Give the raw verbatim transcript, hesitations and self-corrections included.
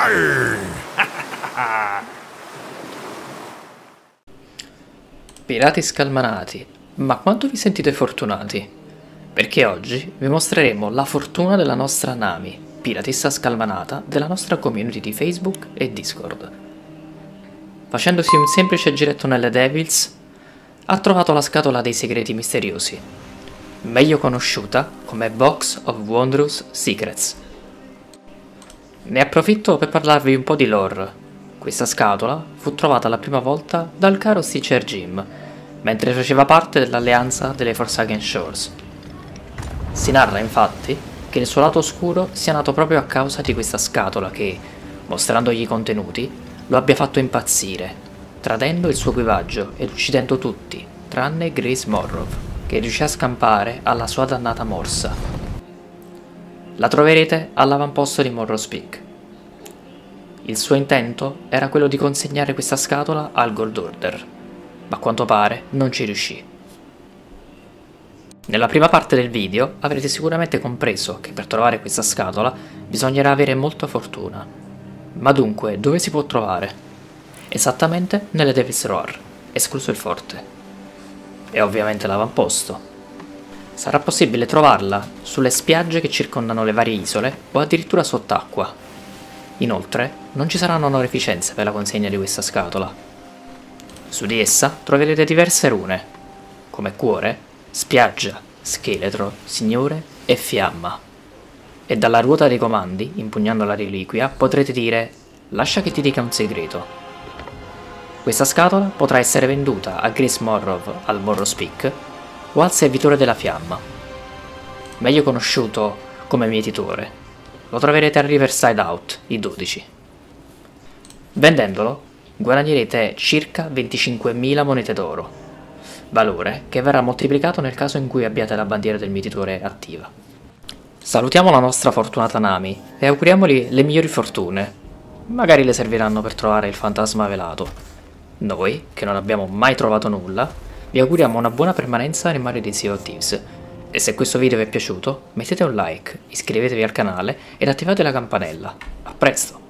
Pirati scalmanati, ma quanto vi sentite fortunati? Perché oggi vi mostreremo la fortuna della nostra Nami, piratessa scalmanata della nostra community di Facebook e Discord. Facendosi un semplice giretto nelle Devils, ha trovato la scatola dei segreti misteriosi, meglio conosciuta come Box of Wondrous Secrets. Ne approfitto per parlarvi un po' di lore. Questa scatola fu trovata la prima volta dal caro Stitcher Jim, mentre faceva parte dell'alleanza delle Forsaken Shores. Si narra infatti che il suo lato oscuro sia nato proprio a causa di questa scatola che, mostrandogli i contenuti, lo abbia fatto impazzire, tradendo il suo equipaggio ed uccidendo tutti, tranne Grace Morrow, che riuscì a scampare alla sua dannata morsa. La troverete all'avamposto di Morrow's Peak. Il suo intento era quello di consegnare questa scatola al Gold Order, ma a quanto pare non ci riuscì. Nella prima parte del video avrete sicuramente compreso che per trovare questa scatola bisognerà avere molta fortuna. Ma dunque, dove si può trovare? Esattamente nelle Devil's Roar, escluso il forte. E ovviamente l'avamposto. Sarà possibile trovarla sulle spiagge che circondano le varie isole o addirittura sott'acqua. Inoltre, non ci saranno onorificenze per la consegna di questa scatola. Su di essa troverete diverse rune, come cuore, spiaggia, scheletro, signore e fiamma. E dalla ruota dei comandi, impugnando la reliquia, potrete dire «Lascia che ti dica un segreto». Questa scatola potrà essere venduta a Grace Morrow al Morrow's Peak o al Servitore della Fiamma, meglio conosciuto come Mietitore. Lo troverete a Riverside Out, i dodici. Vendendolo guadagnerete circa venticinquemila monete d'oro, valore che verrà moltiplicato nel caso in cui abbiate la bandiera del Mietitore attiva. Salutiamo la nostra fortunata Nami e auguriamogli le migliori fortune. Magari le serviranno per trovare il fantasma velato. Noi, che non abbiamo mai trovato nulla, vi auguriamo una buona permanenza nel mare di Sea of Thieves. E se questo video vi è piaciuto, mettete un like, iscrivetevi al canale ed attivate la campanella. A presto!